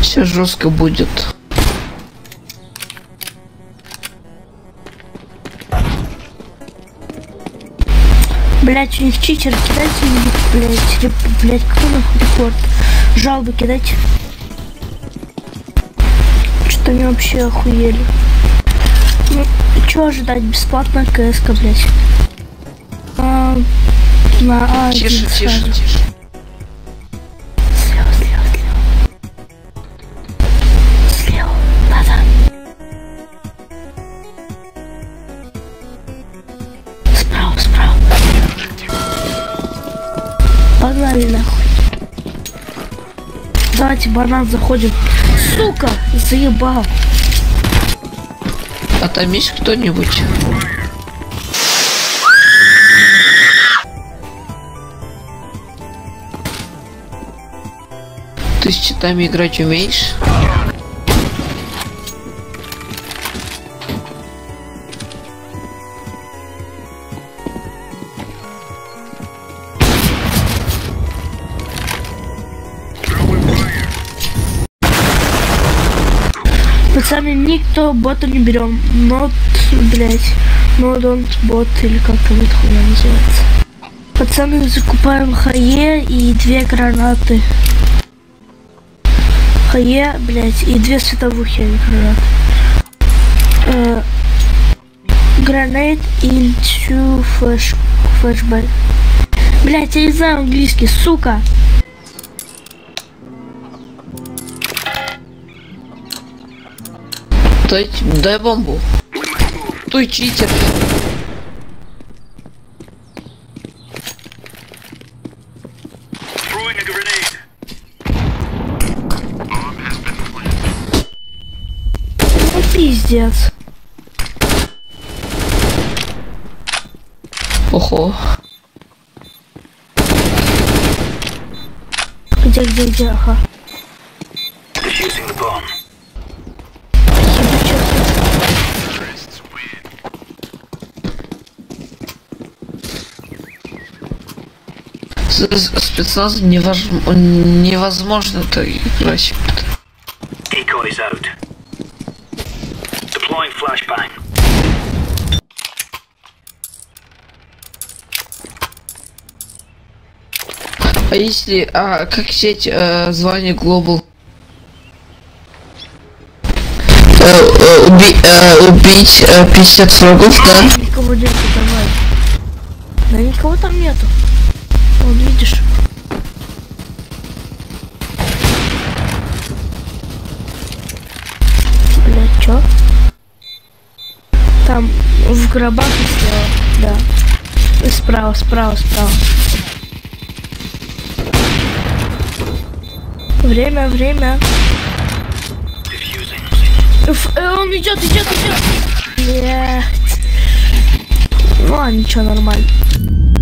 Все жестко будет. Блять, у них читер, кидайте, блять, кто нахуй рекорд? Жалобы кидайте. Что они вообще охуели? Ну, чё ожидать? Бесплатная КС-ка, блять. Тише. Слева, надо. Справа. Погнали нахуй. Давайте банан заходим. Сука, заебал. А там есть кто-нибудь? Ты с читами играть умеешь? Пацаны, никто бота не берем. Not, блять, no don't bot, или как там это хуйня называется. Пацаны, закупаем хае и 2 гранаты. Хае, блять, и 2 световухи, а не гранаты. Grenade into flashbang. Блять, я не знаю английский, сука. Дай бомбу. Той читер. Ну пиздец. Ого. Где, ага. Спецназ невозможно это играть. А если, как взять звание Global? Убить 50 врагов, да? Никого нету, давай. Да никого там нету. Вот видишь. Блять, чё? Там в гробах и слева, да. И справа. Время. Он идет. Блять. Ну, а ничего, нормально.